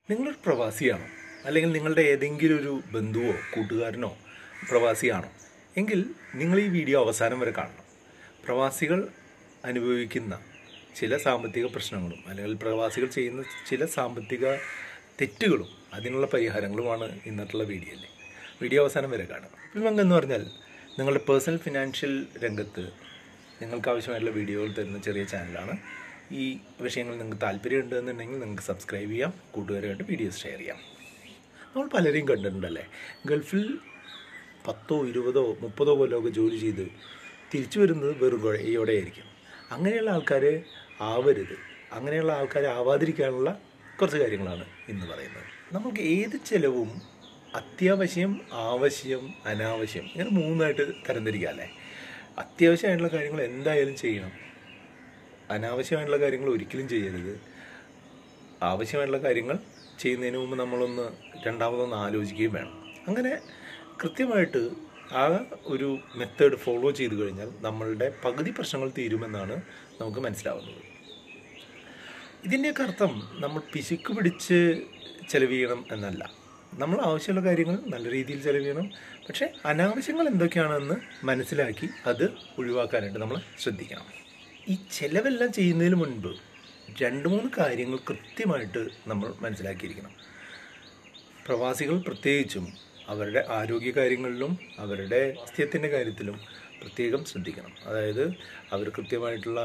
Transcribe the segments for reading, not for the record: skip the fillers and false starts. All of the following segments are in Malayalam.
നിങ്ങളൊരു പ്രവാസിയാണോ? അല്ലെങ്കിൽ നിങ്ങളുടെ ഏതെങ്കിലും ഒരു ബന്ധുവോ കൂട്ടുകാരനോ പ്രവാസിയാണോ എങ്കിൽ നിങ്ങൾ ഈ വീഡിയോ അവസാനം വരെ കാണണം. പ്രവാസികൾ അനുഭവിക്കുന്ന ചില സാമ്പത്തിക പ്രശ്നങ്ങളും അല്ലെങ്കിൽ പ്രവാസികൾ ചെയ്യുന്ന ചില സാമ്പത്തിക തെറ്റുകളും അതിനുള്ള പരിഹാരങ്ങളുമാണ് ഇന്നത്തുള്ള വീഡിയോയിൽ. വീഡിയോ അവസാനം വരെ കാണുക. ഫിൽമംഗ് എന്ന് പറഞ്ഞാൽ നിങ്ങളുടെ പേഴ്സണൽ ഫിനാൻഷ്യൽ രംഗത്ത് നിങ്ങൾക്ക് ആവശ്യമായിട്ടുള്ള വീഡിയോകൾ തരുന്ന ചെറിയ ചാനലാണ്. ഈ വിഷയങ്ങൾ നിങ്ങൾക്ക് താല്പര്യമുണ്ട് എന്നുണ്ടെങ്കിൽ നിങ്ങൾക്ക് സബ്സ്ക്രൈബ് ചെയ്യാം, കൂട്ടുകാരുമായിട്ട് വീഡിയോസ് ഷെയർ ചെയ്യാം. നമ്മൾ പലരെയും കണ്ടിട്ടുണ്ടല്ലേ, ഗൾഫിൽ 10, 20, 30 കൊല്ലമൊക്കെ ജോലി ചെയ്ത് തിരിച്ചു വരുന്നത് വെറും കുഴയോടെ ആയിരിക്കും. അങ്ങനെയുള്ള ആൾക്കാർ ആവരുത്, അങ്ങനെയുള്ള ആൾക്കാർ ആവാതിരിക്കാനുള്ള കുറച്ച് കാര്യങ്ങളാണ് ഇന്ന് പറയുന്നത്. നമുക്ക് ഏത് ചിലവും അത്യാവശ്യം, ആവശ്യം, അനാവശ്യം ഇങ്ങനെ മൂന്നായിട്ട് തരംതിരിക്കാം അല്ലേ. അത്യാവശ്യമായിട്ടുള്ള കാര്യങ്ങൾ എന്തായാലും ചെയ്യണം, അനാവശ്യമായിട്ടുള്ള കാര്യങ്ങൾ ഒരിക്കലും ചെയ്യരുത്, ആവശ്യമായിട്ടുള്ള കാര്യങ്ങൾ ചെയ്യുന്നതിന് മുമ്പ് നമ്മളൊന്ന് രണ്ടാമതൊന്ന് ആലോചിക്കുകയും വേണം. അങ്ങനെ കൃത്യമായിട്ട് ആ ഒരു മെത്തേഡ് ഫോളോ ചെയ്ത് കഴിഞ്ഞാൽ നമ്മളുടെ പകുതി പ്രശ്നങ്ങൾ തീരുമെന്നാണ് നമുക്ക് മനസ്സിലാവുന്നത്. ഇതിൻ്റെയൊക്കെ അർത്ഥം നമ്മൾ പിശുക്ക് പിടിച്ച് ചെലവ് ചെയ്യണം എന്നല്ല. നമ്മൾ ആവശ്യമുള്ള കാര്യങ്ങൾ നല്ല രീതിയിൽ ചെലവ് ചെയ്യണം, പക്ഷേ അനാവശ്യങ്ങൾ എന്തൊക്കെയാണെന്ന് മനസ്സിലാക്കി അത് ഒഴിവാക്കാനായിട്ട് നമ്മൾ ശ്രദ്ധിക്കണം. ഈ ചിലവെല്ലാം ചെയ്യുന്നതിന് മുൻപ് 2-3 കാര്യങ്ങൾ കൃത്യമായിട്ട് നമ്മൾ മനസ്സിലാക്കിയിരിക്കണം. പ്രവാസികൾ പ്രത്യേകിച്ചും അവരുടെ ആരോഗ്യ കാര്യങ്ങളിലും അവരുടെ സ്വാസ്ഥ്യത്തിൻ്റെ കാര്യത്തിലും പ്രത്യേകം ശ്രദ്ധിക്കണം. അതായത് അവർ കൃത്യമായിട്ടുള്ള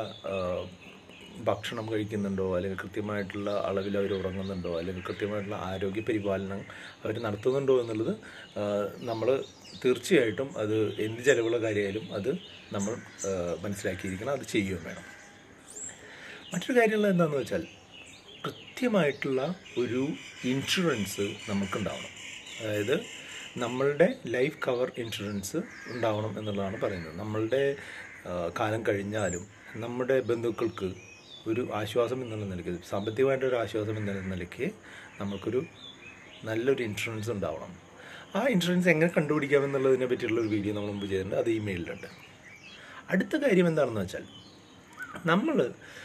ഭക്ഷണം കഴിക്കുന്നുണ്ടോ, അല്ലെങ്കിൽ കൃത്യമായിട്ടുള്ള അളവിൽ അവർ ഉറങ്ങുന്നുണ്ടോ, അല്ലെങ്കിൽ കൃത്യമായിട്ടുള്ള ആരോഗ്യ പരിപാലനം അവർ നടത്തുന്നുണ്ടോ എന്നുള്ളത് നമ്മൾ തീർച്ചയായിട്ടും അത് എന്ത് ചിലവുള്ള കാര്യമായാലും അത് നമ്മൾ മനസ്സിലാക്കിയിരിക്കണം, അത് ചെയ്യുകയും വേണം. മറ്റൊരു കാര്യമുള്ളത് എന്താണെന്ന് വെച്ചാൽ കൃത്യമായിട്ടുള്ള ഒരു ഇൻഷുറൻസ് നമുക്കുണ്ടാവണം. അതായത് നമ്മളുടെ ലൈഫ് കവർ ഇൻഷുറൻസ് ഉണ്ടാവണം എന്നുള്ളതാണ് പറയുന്നത്. നമ്മളുടെ കാലം കഴിഞ്ഞാലും നമ്മുടെ ബന്ധുക്കൾക്ക് ഒരു ആശ്വാസം എന്നുള്ള നിലയ്ക്ക്, സാമ്പത്തികമായിട്ടൊരു ആശ്വാസം എന്നുള്ള നിലയ്ക്ക് നമുക്കൊരു നല്ലൊരു ഇൻഷുറൻസ് ഉണ്ടാവണം. ആ ഇൻഷുറൻസ് എങ്ങനെ കണ്ടുപിടിക്കാമെന്നുള്ളതിനെ പറ്റിയുള്ള ഒരു വീഡിയോ നമ്മൾ മുമ്പ് ചെയ്തിട്ടുണ്ട്, അത് ഇമെയിലിലുണ്ട്. അടുത്ത കാര്യം എന്താണെന്ന് വെച്ചാൽ നമ്മൾ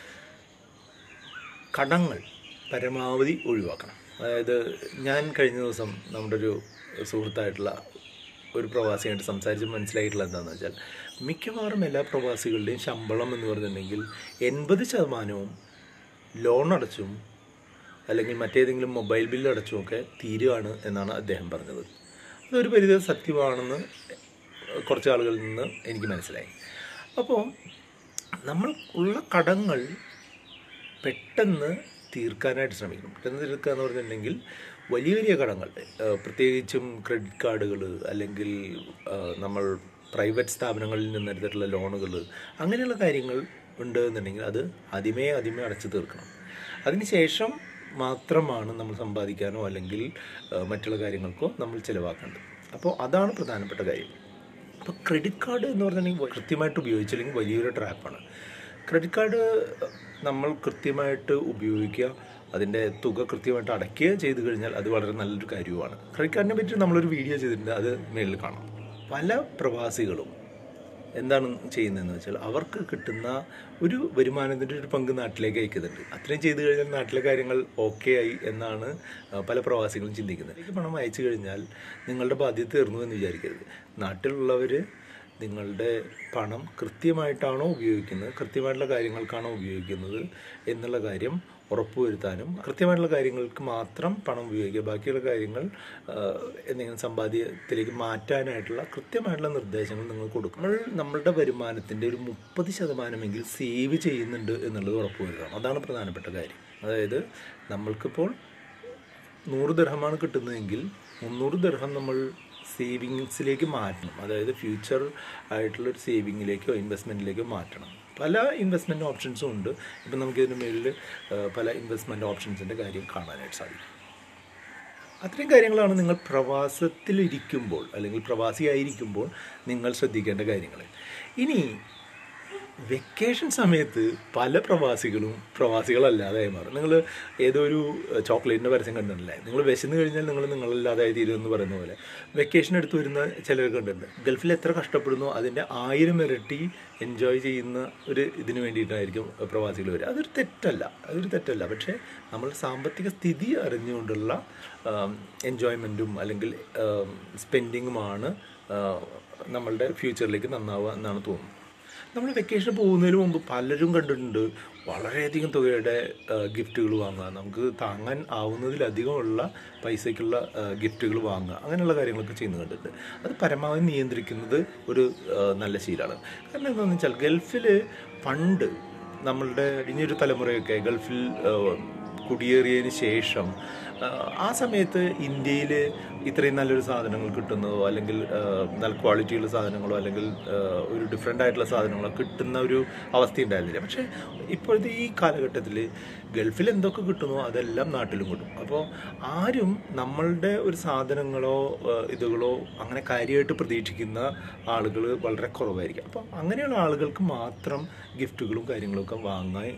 കടങ്ങൾ പരമാവധി ഒഴിവാക്കണം. അതായത് ഞാൻ കഴിഞ്ഞ ദിവസം നമ്മുടെ ഒരു സുഹൃത്തായിട്ടുള്ള ഒരു പ്രവാസിയായിട്ട് സംസാരിച്ച് മനസ്സിലായിട്ടുള്ള എന്താണെന്ന് വെച്ചാൽ മിക്കവാറും എല്ലാ പ്രവാസികളുടെയും ശമ്പളം എന്ന് പറഞ്ഞിട്ടുണ്ടെങ്കിൽ 80% ലോൺ അടച്ചും അല്ലെങ്കിൽ മറ്റേതെങ്കിലും മൊബൈൽ ബില്ല് അടച്ചും ഒക്കെ തീരുകയാണ് എന്നാണ് അദ്ദേഹം പറഞ്ഞത്. അതൊരു പരിധി സത്യമാണെന്ന് കുറച്ച് ആളുകളിൽ നിന്ന് എനിക്ക് മനസ്സിലായി. അപ്പോൾ നമ്മൾ ഉള്ള കടങ്ങൾ പെട്ടെന്ന് തീർക്കാനായിട്ട് ശ്രമിക്കണം. പെട്ടെന്ന് തീർക്കുക എന്ന് പറഞ്ഞിട്ടുണ്ടെങ്കിൽ വലിയ വലിയ കടങ്ങൾ, പ്രത്യേകിച്ചും ക്രെഡിറ്റ് കാർഡുകൾ, അല്ലെങ്കിൽ നമ്മൾ പ്രൈവറ്റ് സ്ഥാപനങ്ങളിൽ നിന്നെടുത്തിട്ടുള്ള ലോണുകൾ, അങ്ങനെയുള്ള കാര്യങ്ങൾ ഉണ്ട് എന്നുണ്ടെങ്കിൽ അത് ആദ്യമേ അടച്ചു തീർക്കണം. അതിനുശേഷം മാത്രമാണ് നമ്മൾ സമ്പാദിക്കാനോ അല്ലെങ്കിൽ മറ്റുള്ള കാര്യങ്ങൾക്കോ നമ്മൾ ചിലവാക്കേണ്ടത്. അപ്പോൾ അതാണ് പ്രധാനപ്പെട്ട കാര്യം. അപ്പോൾ ക്രെഡിറ്റ് കാർഡ് എന്ന് പറഞ്ഞിട്ടുണ്ടെങ്കിൽ കൃത്യമായിട്ട് ഉപയോഗിച്ചില്ലെങ്കിൽ വലിയൊരു ട്രാപ്പാണ്. ക്രെഡിറ്റ് കാർഡ് നമ്മൾ കൃത്യമായിട്ട് ഉപയോഗിക്കുക, അതിൻ്റെ തുക കൃത്യമായിട്ട് അടയ്ക്കുക ചെയ്ത് കഴിഞ്ഞാൽ അത് വളരെ നല്ലൊരു കാര്യവുമാണ്. ക്രെഡിറ്റ് കാർഡിനെ പറ്റി നമ്മളൊരു വീഡിയോ ചെയ്തിട്ടുണ്ട്, അത് മേളിൽ കാണാം. പല പ്രവാസികളും എന്താണ് ചെയ്യുന്നതെന്ന് വെച്ചാൽ അവർക്ക് കിട്ടുന്ന ഒരു വരുമാനത്തിൻ്റെ ഒരു പങ്ക് നാട്ടിലേക്ക് അയക്കുന്നുണ്ട്. അത്രയും ചെയ്ത് കഴിഞ്ഞാൽ നാട്ടിലെ കാര്യങ്ങൾ ഓക്കെ ആയി എന്നാണ് പല പ്രവാസികളും ചിന്തിക്കുന്നത്. പണം അയച്ചു കഴിഞ്ഞാൽ നിങ്ങളുടെ ബാധ്യത തീർന്നു എന്ന് വിചാരിക്കരുത്. നാട്ടിലുള്ളവർ നിങ്ങളുടെ പണം കൃത്യമായിട്ടാണോ ഉപയോഗിക്കുന്നത്, കൃത്യമായിട്ടുള്ള കാര്യങ്ങൾക്കാണോ ഉപയോഗിക്കുന്നത് എന്നുള്ള കാര്യം ഉറപ്പുവരുത്താനും, കൃത്യമായിട്ടുള്ള കാര്യങ്ങൾക്ക് മാത്രം പണം ഉപയോഗിക്കുക, ബാക്കിയുള്ള കാര്യങ്ങൾ എന്തെങ്കിലും സമ്പാദ്യത്തിലേക്ക് മാറ്റാനായിട്ടുള്ള കൃത്യമായിട്ടുള്ള നിർദ്ദേശങ്ങൾ നിങ്ങൾ കൊടുക്കും. നമ്മളുടെ വരുമാനത്തിൻ്റെ ഒരു 30% സേവ് ചെയ്യുന്നുണ്ട് എന്നുള്ളത് ഉറപ്പുവരുത്തണം. അതാണ് പ്രധാനപ്പെട്ട കാര്യം. അതായത് നമ്മൾക്കിപ്പോൾ 100 ദിർഹമാണ് കിട്ടുന്നതെങ്കിൽ 300 ദിർഹം നമ്മൾ സേവിങ്സിലേക്ക് മാറ്റണം. അതായത് ഫ്യൂച്ചർ ആയിട്ടുള്ളൊരു സേവിങ്ങിലേക്കോ ഇൻവെസ്റ്റ്മെൻറ്റിലേക്കോ മാറ്റണം. പല ഇൻവെസ്റ്റ്മെൻറ്റ് ഓപ്ഷൻസും ഉണ്ട്. ഇപ്പം നമുക്കിതിന് മേലിൽ പല ഇൻവെസ്റ്റ്മെൻറ്റ് ഓപ്ഷൻസിൻ്റെ കാര്യം കാണാനായിട്ട് സാധിക്കും. അത്രയും കാര്യങ്ങളാണ് നിങ്ങൾ പ്രവാസത്തിലിരിക്കുമ്പോൾ അല്ലെങ്കിൽ പ്രവാസിയായിരിക്കുമ്പോൾ നിങ്ങൾ ശ്രദ്ധിക്കേണ്ട കാര്യങ്ങൾ. ഇനി വെക്കേഷൻ സമയത്ത് പല പ്രവാസികളും പ്രവാസികളല്ലാതായി മാറും. നിങ്ങൾ ഏതോ ഒരു ചോക്ലേറ്റിൻ്റെ പരസ്യം കണ്ടിട്ടില്ലേ, നിങ്ങൾ വിശന്ന് കഴിഞ്ഞാൽ നിങ്ങൾ നിങ്ങളല്ലാതായി തീരുമെന്ന് പറയുന്ന പോലെ വെക്കേഷൻ എടുത്ത് വരുന്ന ചിലർ കണ്ടിട്ടുണ്ട്. ഗൾഫിൽ എത്ര കഷ്ടപ്പെടുന്നു അതിൻ്റെ 1000 ഇരട്ടി എൻജോയ് ചെയ്യുന്ന ഒരു ഇതിന് വേണ്ടിയിട്ടായിരിക്കും പ്രവാസികൾ വരിക. അതൊരു തെറ്റല്ല. പക്ഷേ നമ്മൾ സാമ്പത്തിക സ്ഥിതി അറിഞ്ഞുകൊണ്ടുള്ള എൻജോയ്മെൻറ്റും അല്ലെങ്കിൽ സ്പെൻഡിങ്ങുമാണ് നമ്മളുടെ ഫ്യൂച്ചറിലേക്ക് നന്നാവുക എന്നാണ് തോന്നുന്നത്. നമ്മൾ വെക്കേഷൻ പോകുന്നതിന് മുമ്പ് പലരും കണ്ടിട്ടുണ്ട് വളരെയധികം തുകയുടെ ഗിഫ്റ്റുകൾ വാങ്ങുക, നമുക്ക് താങ്ങാൻ ആവുന്നതിലധികമുള്ള പൈസയ്ക്കുള്ള ഗിഫ്റ്റുകൾ വാങ്ങുക, അങ്ങനെയുള്ള കാര്യങ്ങളൊക്കെ ചെയ്യുന്നത് കണ്ടിട്ടുണ്ട്. അത് പരമാവധി നിയന്ത്രിക്കുന്നത് ഒരു നല്ല ശീലമാണ്. കാരണം എന്താണെന്ന് വെച്ചാൽ ഗൾഫിൽ പണ്ട് നമ്മളുടെ ഇനിയൊരു തലമുറയൊക്കെ ഗൾഫിൽ കുടിയേറിയതിന് ശേഷം ആ സമയത്ത് ഇന്ത്യയിൽ ഇത്രയും നല്ലൊരു സാധനങ്ങൾ കിട്ടുന്നതോ അല്ലെങ്കിൽ നല്ല ക്വാളിറ്റിയുള്ള സാധനങ്ങളോ അല്ലെങ്കിൽ ഒരു ഡിഫറെൻ്റ് ആയിട്ടുള്ള സാധനങ്ങളോ കിട്ടുന്ന ഒരു അവസ്ഥ ഉണ്ടായിരുന്നില്ല. പക്ഷേ ഇപ്പോഴത്തെ ഈ കാലഘട്ടത്തിൽ ഗൾഫിൽ എന്തൊക്കെ കിട്ടുന്നോ അതെല്ലാം നാട്ടിലും കിട്ടും. അപ്പോൾ ആരും നമ്മളുടെ ഒരു സാധനങ്ങളോ ഇതുകളോ അങ്ങനെ കാര്യമായിട്ട് പ്രതീക്ഷിക്കുന്ന ആളുകൾ വളരെ കുറവായിരിക്കും. അപ്പോൾ അങ്ങനെയുള്ള ആളുകൾക്ക് മാത്രം ഗിഫ്റ്റുകളും കാര്യങ്ങളൊക്കെ വാങ്ങാൻ,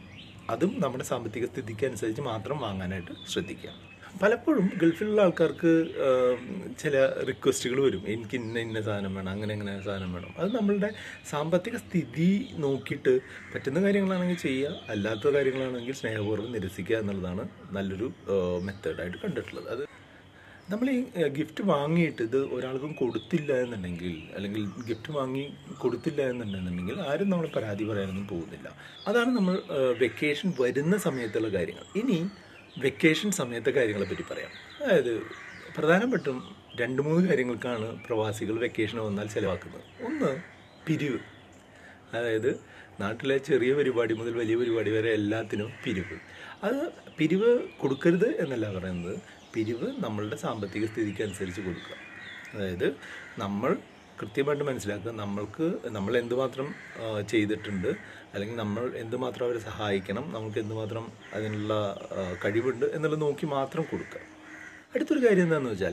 അതും നമ്മുടെ സാമ്പത്തിക സ്ഥിതിക്ക് അനുസരിച്ച് മാത്രം വാങ്ങാനായിട്ട് ശ്രദ്ധിക്കുക. പലപ്പോഴും ഗൾഫിലുള്ള ആൾക്കാർക്ക് ചില റിക്വസ്റ്റുകൾ വരും, എനിക്ക് ഇന്ന സാധനം വേണം, അങ്ങനെ സാധനം വേണം. അത് നമ്മളുടെ സാമ്പത്തിക സ്ഥിതി നോക്കിയിട്ട് പറ്റുന്ന കാര്യങ്ങളാണെങ്കിൽ ചെയ്യുക, അല്ലാത്ത കാര്യങ്ങളാണെങ്കിൽ സ്നേഹപൂർവ്വം നിരസിക്കുക എന്നുള്ളതാണ് നല്ലൊരു മെത്തേഡായിട്ട് കണ്ടിട്ടുള്ളത്. അത് നമ്മൾ ഈ ഗിഫ്റ്റ് വാങ്ങിയിട്ട് ഇത് ഒരാൾക്കും കൊടുത്തില്ല എന്നുണ്ടെങ്കിൽ അല്ലെങ്കിൽ ഗിഫ്റ്റ് വാങ്ങി കൊടുത്തില്ല എന്നുണ്ടെന്നുണ്ടെങ്കിൽ ആരും നമ്മൾ പരാതി പറയാനൊന്നും പോകുന്നില്ല. അതാണ് നമ്മൾ വെക്കേഷൻ വരുന്ന സമയത്തുള്ള കാര്യങ്ങൾ. ഇനി വെക്കേഷൻ സമയത്തെ കാര്യങ്ങളെ പറ്റി പറയാം. അതായത് പ്രധാനപ്പെട്ടും 2-3 കാര്യങ്ങൾക്കാണ് പ്രവാസികൾ വെക്കേഷൻ വന്നാൽ ചിലവാക്കുന്നത്. ഒന്ന്, പിരിവ്. അതായത് നാട്ടിലെ ചെറിയ പരിപാടി മുതൽ വലിയ പരിപാടി വരെ എല്ലാത്തിനും പിരിവ്. അത് പിരിവ് കൊടുക്കരുത് എന്നല്ല പറയുന്നത്, പിരിവ് നമ്മളുടെ സാമ്പത്തിക സ്ഥിതിക്ക് അനുസരിച്ച് കൊടുക്കുക. അതായത് നമ്മൾ കൃത്യമായിട്ട് മനസ്സിലാക്കുക, നമ്മൾ എന്തുമാത്രം ചെയ്തിട്ടുണ്ട് അല്ലെങ്കിൽ നമ്മൾ എന്തുമാത്രം അവരെ സഹായിക്കണം, നമുക്ക് എന്തുമാത്രം അതിനുള്ള കഴിവുണ്ട് എന്നുള്ളത് നോക്കി മാത്രം കൊടുക്കുക. അടുത്തൊരു കാര്യം എന്താണെന്ന് വെച്ചാൽ,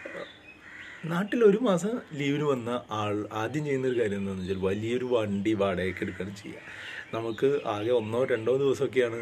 നാട്ടിൽ 1 മാസം ലീവിന് വന്ന ആൾ ആദ്യം ചെയ്യുന്നൊരു കാര്യം എന്താണെന്ന് വെച്ചാൽ വലിയൊരു വണ്ടി വാടകയ്ക്ക് എടുക്കുകയാണ് ചെയ്യുക. നമുക്ക് ആകെ 1-2 ദിവസമൊക്കെയാണ്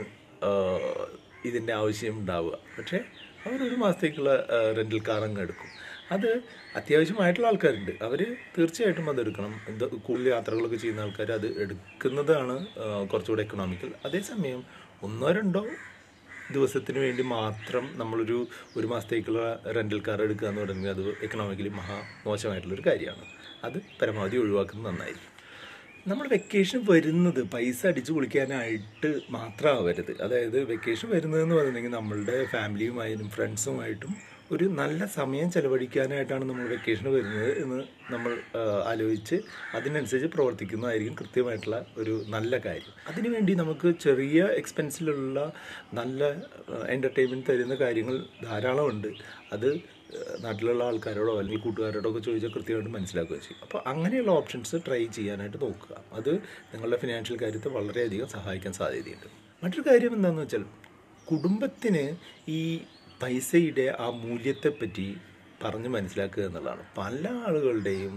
ഇതിൻ്റെ ആവശ്യം ഉണ്ടാവുക. പക്ഷേ അവർ 1 മാസത്തേക്കുള്ള റെൻ്റൽ കാർ അങ്ങ് എടുക്കും. അത് അത്യാവശ്യമായിട്ടുള്ള ആൾക്കാരുണ്ട്, അവർ തീർച്ചയായിട്ടും അതെടുക്കണം. കൂടുതൽ യാത്രകളൊക്കെ ചെയ്യുന്ന ആൾക്കാർ അത് എടുക്കുന്നതാണ് കുറച്ചുകൂടെ എക്കണോമിക്കൽ. അതേസമയം 1-2 ദിവസത്തിന് വേണ്ടി മാത്രം നമ്മളൊരു 1 മാസത്തേക്കുള്ള റെൻ്റൽ കാർ എടുക്കുക എന്ന് പറയുന്നത് അത് എക്കണോമിക്കലി മോശമായിട്ടുള്ളൊരു കാര്യമാണ്. അത് പരമാവധി ഒഴിവാക്കുന്നത് നന്നായിരിക്കും. നമ്മൾ വെക്കേഷൻ വരുന്നത് പൈസ അടിച്ചു പൊളിക്കാനായിട്ട് മാത്രമാവരുത്. അതായത് വെക്കേഷൻ വരുന്നതെന്ന് പറഞ്ഞിട്ടുണ്ടെങ്കിൽ നമ്മളുടെ ഫാമിലിയുമായിട്ടും ഫ്രണ്ട്സുമായിട്ടും ഒരു നല്ല സമയം ചെലവഴിക്കാനായിട്ടാണ് നമ്മൾ വെക്കേഷൻ വരുന്നത് എന്ന് നമ്മൾ ആലോചിച്ച് അതിനനുസരിച്ച് പ്രവർത്തിക്കുന്നതായിരിക്കും കൃത്യമായിട്ടുള്ള ഒരു നല്ല കാര്യം. അതിനുവേണ്ടി നമുക്ക് ചെറിയ എക്സ്പെൻസിലുള്ള നല്ല എൻ്റർടൈൻമെൻറ്റ് തരുന്ന കാര്യങ്ങൾ ധാരാളമുണ്ട്. അത് നാട്ടിലുള്ള ആൾക്കാരോടോ അല്ലെങ്കിൽ കൂട്ടുകാരോടോ ഒക്കെ ചോദിച്ചാൽ കൃത്യമായിട്ട് മനസ്സിലാക്കുകയും ചെയ്യും. അപ്പോൾ അങ്ങനെയുള്ള ഓപ്ഷൻസ് ട്രൈ ചെയ്യാനായിട്ട് നോക്കുക. അത് നിങ്ങളുടെ ഫിനാൻഷ്യൽ കാര്യത്തെ വളരെയധികം സഹായിക്കാൻ സാധ്യതയുണ്ട്. മറ്റൊരു കാര്യം എന്താണെന്ന് വെച്ചാൽ, കുടുംബത്തിന് ഈ പൈസയുടെ ആ മൂല്യത്തെപ്പറ്റി പറഞ്ഞ് മനസ്സിലാക്കുക എന്നുള്ളതാണ്. പല ആളുകളുടെയും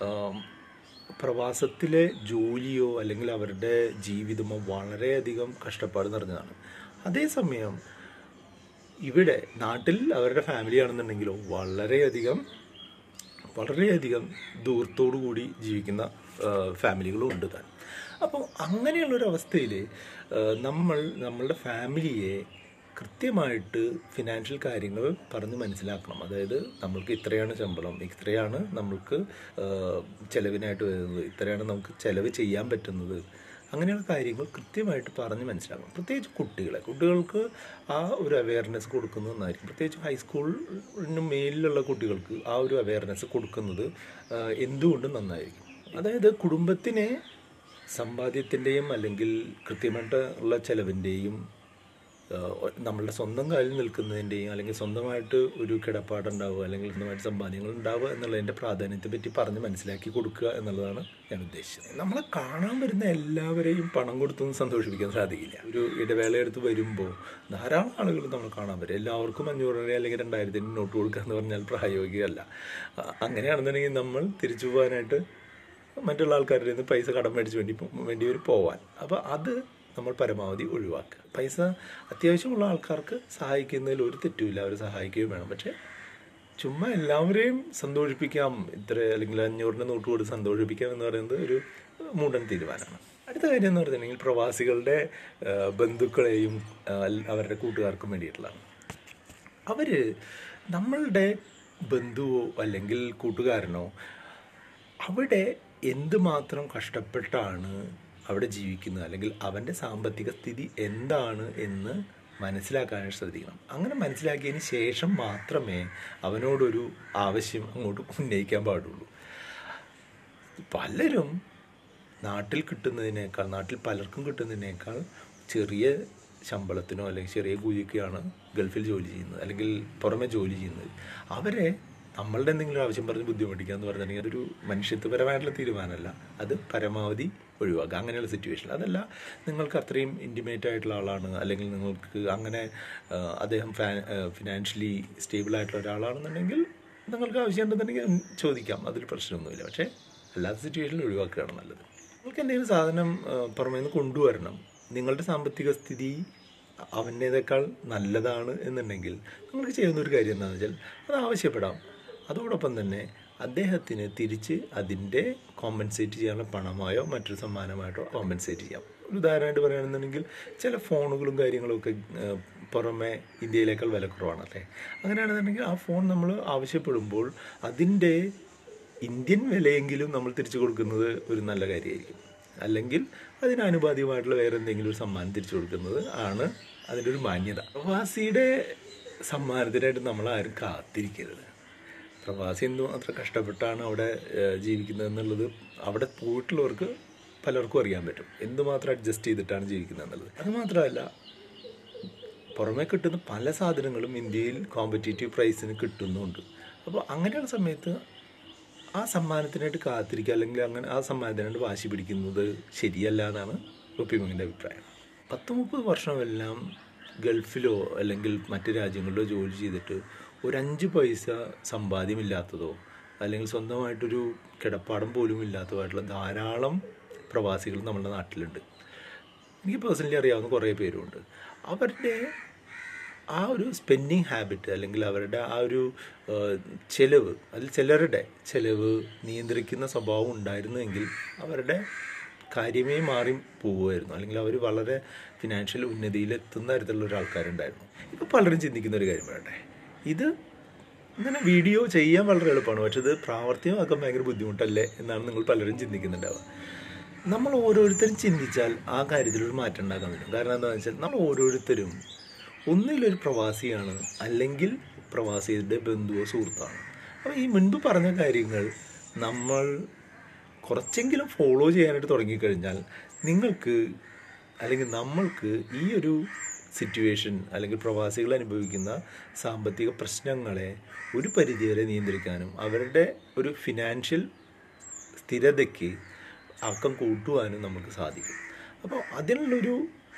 പ്രവാസത്തിലെ ജോലിയോ അല്ലെങ്കിൽ അവരുടെ ജീവിതമോ വളരെയധികം കഷ്ടപ്പാട് നിറഞ്ഞതാണ്. അതേസമയം ഇവിടെ നാട്ടിൽ അവരുടെ ഫാമിലി ആണെന്നുണ്ടെങ്കിലോ വളരെയധികം ദൂരത്തോടു കൂടി ജീവിക്കുന്ന ഫാമിലികളും ഉണ്ട് താൻ. അപ്പോൾ അങ്ങനെയുള്ളൊരവസ്ഥയിൽ നമ്മളുടെ ഫാമിലിയെ കൃത്യമായിട്ട് ഫിനാൻഷ്യൽ കാര്യങ്ങൾ പറഞ്ഞ് മനസ്സിലാക്കണം. അതായത് നമ്മൾക്ക് ഇത്രയാണ് ശമ്പളം, ഇത്രയാണ് നമ്മൾക്ക് ചിലവിനായിട്ട് വരുന്നത്, ഇത്രയാണ് നമുക്ക് ചിലവ് ചെയ്യാൻ പറ്റുന്നത്, അങ്ങനെയുള്ള കാര്യങ്ങൾ കൃത്യമായിട്ട് പറഞ്ഞ് മനസ്സിലാക്കണം. പ്രത്യേകിച്ച് കുട്ടികൾക്ക് ആ ഒരു അവയർനെസ് കൊടുക്കുന്നത് നന്നായിരിക്കും. പ്രത്യേകിച്ച് ഹൈസ്കൂളിന് മേലിലുള്ള കുട്ടികൾക്ക് ആ ഒരു അവയർനെസ് കൊടുക്കുന്നത് എന്തുകൊണ്ടും നന്നായിരിക്കും. അതായത് കുടുംബത്തിനെ സമ്പാദ്യത്തിൻ്റെയും അല്ലെങ്കിൽ കൃത്യമായിട്ടുള്ള ചിലവിൻ്റെയും നമ്മളുടെ സ്വന്തം കാലിൽ നിൽക്കുന്നതിൻ്റെയും അല്ലെങ്കിൽ സ്വന്തമായിട്ട് ഒരു കിടപ്പാടുണ്ടാവുക അല്ലെങ്കിൽ സ്വന്തമായിട്ട് സമ്പാദ്യങ്ങൾ ഉണ്ടാവുക എന്നുള്ളതിൻ്റെ പ്രാധാന്യത്തെ പറ്റി പറഞ്ഞ് മനസ്സിലാക്കി കൊടുക്കുക എന്നുള്ളതാണ് ഞാൻ ഉദ്ദേശിച്ചത്. നമ്മളെ കാണാൻ വരുന്ന എല്ലാവരെയും പണം കൊടുത്തൊന്നും സന്തോഷിപ്പിക്കാൻ സാധിക്കില്ല. ഒരു ഇടവേള എടുത്ത് വരുമ്പോൾ ധാരാളം ആളുകൾ നമ്മൾ കാണാൻ വരും. എല്ലാവർക്കും 500 രൂപ അല്ലെങ്കിൽ 2000 നോട്ട് കൊടുക്കുക എന്ന് പറഞ്ഞാൽ പ്രായോഗികമല്ല. അങ്ങനെയാണെന്നുണ്ടെങ്കിൽ നമ്മൾ തിരിച്ചു പോകാനായിട്ട് മറ്റുള്ള ആൾക്കാരുടെ നിന്ന് പൈസ കടം മേടിച്ച് വേണ്ടി വരും പോവാൻ. അപ്പോൾ അത് നമ്മൾ പരമാവധി ഒഴിവാക്കുക. പൈസ അത്യാവശ്യമുള്ള ആൾക്കാർക്ക് സഹായിക്കുന്നതിൽ ഒരു തെറ്റുമില്ല, അവർ സഹായിക്കുകയും വേണം. പക്ഷേ ചുമ്മാ എല്ലാവരെയും സന്തോഷിപ്പിക്കാം, അല്ലെങ്കിൽ 500 നോട്ട് കൊടുത്ത് സന്തോഷിപ്പിക്കാം എന്ന് പറയുന്നത് ഒരു മൂടൻ തീരുമാനമാണ്. അടുത്ത കാര്യം എന്ന് പറഞ്ഞിട്ടുണ്ടെങ്കിൽ പ്രവാസികളുടെ ബന്ധുക്കളെയും അവരുടെ കൂട്ടുകാർക്കും വേണ്ടിയിട്ടുള്ളതാണ്. അവർ നമ്മളുടെ ബന്ധുവോ അല്ലെങ്കിൽ കൂട്ടുകാരനോ അവിടെ എന്തുമാത്രം കഷ്ടപ്പെട്ടാണ് അവിടെ ജീവിക്കുന്നത്, അല്ലെങ്കിൽ അവൻ്റെ സാമ്പത്തിക സ്ഥിതി എന്താണ് എന്ന് മനസ്സിലാക്കാനായിട്ട് ശ്രദ്ധിക്കണം. അങ്ങനെ മനസ്സിലാക്കിയതിന് ശേഷം മാത്രമേ അവനോടൊരു ആവശ്യം അങ്ങോട്ട് ഉന്നയിക്കാൻ പാടുള്ളൂ. പലരും നാട്ടിൽ പലർക്കും കിട്ടുന്നതിനേക്കാൾ ചെറിയ ശമ്പളത്തിനോ അല്ലെങ്കിൽ ചെറിയ കൂലിക്കാണ് ഗൾഫിൽ ജോലി ചെയ്യുന്നത്, അല്ലെങ്കിൽ പുറമെ ജോലി ചെയ്യുന്നത്. അവരെ നമ്മളുടെ എന്തെങ്കിലും ആവശ്യം പറഞ്ഞ് ബുദ്ധിമുട്ടിക്കുക എന്ന് പറഞ്ഞിട്ടുണ്ടെങ്കിൽ അതൊരു മനുഷ്യത്വപരമായിട്ടുള്ള തീരുമാനമല്ല. അത് പരമാവധി ഒഴിവാക്കുക അങ്ങനെയുള്ള സിറ്റുവേഷൻ. അതല്ല നിങ്ങൾക്ക് അത്രയും ഇൻറ്റിമേറ്റ് ആയിട്ടുള്ള ആളാണ്, അല്ലെങ്കിൽ നിങ്ങൾക്ക് അങ്ങനെ അദ്ദേഹം ഫിനാൻഷ്യലി സ്റ്റേബിൾ ആയിട്ടുള്ള ഒരാളാണെന്നുണ്ടെങ്കിൽ നിങ്ങൾക്ക് ആവശ്യമുണ്ടെന്നുണ്ടെങ്കിൽ ചോദിക്കാം, അതിൽ പ്രശ്നമൊന്നുമില്ല. പക്ഷേ അല്ലാത്ത സിറ്റുവേഷനിൽ ഒഴിവാക്കുകയാണ് നല്ലത്. നിങ്ങൾക്ക് എന്തെങ്കിലും സാധനം പുറമേ നിന്ന് കൊണ്ടുവരണം, നിങ്ങളുടെ സാമ്പത്തിക സ്ഥിതി അവൻ്റേതേക്കാൾ നല്ലതാണ് എന്നുണ്ടെങ്കിൽ നിങ്ങൾക്ക് ചെയ്യുന്ന ഒരു കാര്യം എന്താണെന്ന് വെച്ചാൽ അത് ആവശ്യപ്പെടാം. അതോടൊപ്പം തന്നെ അദ്ദേഹത്തിന് തിരിച്ച് അതിൻ്റെ കോമ്പൻസേറ്റ് ചെയ്യാനുള്ള പണമായോ മറ്റൊരു സമ്മാനമായിട്ടോ കോമ്പൻസേറ്റ് ചെയ്യാം. ഒരു ഉദാഹരണമായിട്ട് പറയുകയാണെന്നുണ്ടെങ്കിൽ ചില ഫോണുകളും കാര്യങ്ങളൊക്കെ പുറമെ ഇന്ത്യയിലേക്കാൾ വില കുറവാണല്ലേ. അങ്ങനെയാണെന്നുണ്ടെങ്കിൽ ആ ഫോൺ നമ്മൾ ആവശ്യപ്പെടുമ്പോൾ അതിൻ്റെ ഇന്ത്യൻ വിലയെങ്കിലും നമ്മൾ തിരിച്ചു കൊടുക്കുന്നത് ഒരു നല്ല കാര്യമായിരിക്കും. അല്ലെങ്കിൽ അതിനാനുപാതികമായിട്ടുള്ള വേറെ എന്തെങ്കിലും ഒരു സമ്മാനം തിരിച്ചു കൊടുക്കുന്നത് ആണ് അതിൻ്റെ ഒരു മാന്യത. പ്രവാസിയുടെ സമ്മാനത്തിനായിട്ട് നമ്മൾ ആരും കാത്തിരിക്കരുത്. പ്രവാസി എന്തുമാത്രം കഷ്ടപ്പെട്ടാണ് അവിടെ ജീവിക്കുന്നത് എന്നുള്ളത് അവിടെ പോയിട്ടുള്ളവർക്ക് പലർക്കും അറിയാൻ പറ്റും, എന്തുമാത്രം അഡ്ജസ്റ്റ് ചെയ്തിട്ടാണ് ജീവിക്കുന്നത് എന്നുള്ളത്. അതുമാത്രമല്ല, പുറമേ കിട്ടുന്ന പല സാധനങ്ങളും ഇന്ത്യയിൽ കോമ്പറ്റീറ്റീവ് പ്രൈസിന് കിട്ടുന്നുണ്ട്. അപ്പോൾ അങ്ങനെയുള്ള സമയത്ത് ആ സമ്മാനത്തിനായിട്ട് കാത്തിരിക്കുക, അല്ലെങ്കിൽ അങ്ങനെ ആ സമ്മാനത്തിനായിട്ട് വാശി പിടിക്കുന്നത് ശരിയല്ല എന്നാണ് റുപ്പിമങ്ങിൻ്റെ അഭിപ്രായം. 10-30 വർഷമെല്ലാം ഗൾഫിലോ അല്ലെങ്കിൽ മറ്റ് രാജ്യങ്ങളിലോ ജോലി ചെയ്തിട്ട് ഒരു 5 പൈസ സമ്പാദ്യമില്ലാത്തതോ അല്ലെങ്കിൽ സ്വന്തമായിട്ടൊരു കിടപ്പാടം പോലും ഇല്ലാത്തതായിട്ടുള്ള ധാരാളം പ്രവാസികൾ നമ്മുടെ നാട്ടിലുണ്ട്. എനിക്ക് പേഴ്സണലി അറിയാവുന്ന കുറേ പേരുണ്ട്. അവരുടെ ആ ഒരു സ്പെൻഡിങ് ഹാബിറ്റ്, അല്ലെങ്കിൽ അവരുടെ ആ ഒരു ചെലവ്, അതിൽ ചിലരുടെ ചെലവ് നിയന്ത്രിക്കുന്ന സ്വഭാവം ഉണ്ടായിരുന്നെങ്കിൽ അവരുടെ കാര്യമേ മാറി പോവുമായിരുന്നു, അല്ലെങ്കിൽ അവർ വളരെ ഫിനാൻഷ്യൽ ഉന്നതിയിലെത്തുന്ന തരത്തിലുള്ള ഒരാൾക്കാരുണ്ടായിരുന്നു. ഇപ്പോൾ പലരും ചിന്തിക്കുന്ന ഒരു കാര്യം വേണ്ടേ, ഇത് ഇങ്ങനെ വീഡിയോ ചെയ്യാൻ വളരെ എളുപ്പമാണ്, പക്ഷെ ഇത് പ്രാവർത്തികമാക്കാൻ ഭയങ്കര ബുദ്ധിമുട്ടല്ലേ എന്നാണ് നിങ്ങൾ പലരും ചിന്തിക്കുന്നുണ്ടാവുക. നമ്മൾ ഓരോരുത്തരും ചിന്തിച്ചാൽ ആ കാര്യത്തിലൊരു മാറ്റം ഉണ്ടാക്കാൻ പറ്റും. കാരണം എന്താണെന്ന് വെച്ചാൽ നമ്മൾ ഓരോരുത്തരും ഒന്നിലൊരു പ്രവാസിയാണ്, അല്ലെങ്കിൽ പ്രവാസിയുടെ ബന്ധുവോ സുഹൃത്താണ്. അപ്പോൾ ഈ മുൻപ് പറഞ്ഞ കാര്യങ്ങൾ നമ്മൾ കുറച്ചെങ്കിലും ഫോളോ ചെയ്യാനായിട്ട് തുടങ്ങിക്കഴിഞ്ഞാൽ നിങ്ങൾക്ക് അല്ലെങ്കിൽ നമ്മൾക്ക് ഈ ഒരു സിറ്റുവേഷൻ, അല്ലെങ്കിൽ പ്രവാസികൾ അനുഭവിക്കുന്ന സാമ്പത്തിക പ്രശ്നങ്ങളെ ഒരു പരിധിവരെ നിയന്ത്രിക്കാനും അവരുടെ ഒരു ഫിനാൻഷ്യൽ സ്ഥിരതയ്ക്ക് ആക്കം കൂട്ടുവാനും നമുക്ക് സാധിക്കും. അപ്പോൾ അതിനുള്ളൊരു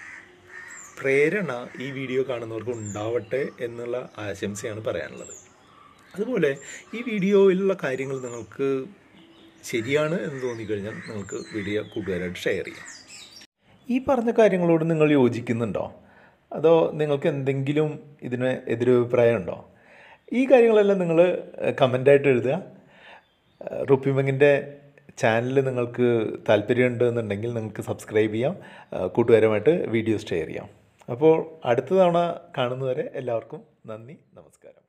പ്രേരണ ഈ വീഡിയോ കാണുന്നവർക്ക് ഉണ്ടാവട്ടെ എന്നുള്ള ആശംസയാണ് പറയാനുള്ളത്. അതുപോലെ ഈ വീഡിയോയിലുള്ള കാര്യങ്ങൾ നിങ്ങൾക്ക് ശരിയാണ് എന്ന് തോന്നിക്കഴിഞ്ഞാൽ നിങ്ങൾക്ക് വീഡിയോ കൂട്ടുകാരായിട്ട് ഷെയർ ചെയ്യാം. ഈ പറഞ്ഞ കാര്യങ്ങളോട് നിങ്ങൾ യോജിക്കുന്നുണ്ടോ, അതോ നിങ്ങൾക്ക് എന്തെങ്കിലും ഇതിന് എതിരഭിപ്രായം ഉണ്ടോ? ഈ കാര്യങ്ങളെല്ലാം നിങ്ങൾ കമൻ്റായിട്ട് എഴുതുക. റുപ്പിമങ്ങിൻ്റെ ചാനൽ നിങ്ങൾക്ക് താല്പര്യമുണ്ട് എന്നുണ്ടെങ്കിൽ നിങ്ങൾക്ക് സബ്സ്ക്രൈബ് ചെയ്യാം, കൂട്ടുകാരുമായിട്ട് വീഡിയോസ് ഷെയർ ചെയ്യാം. അപ്പോൾ അടുത്ത തവണ കാണുന്നവരെ എല്ലാവർക്കും നന്ദി, നമസ്കാരം.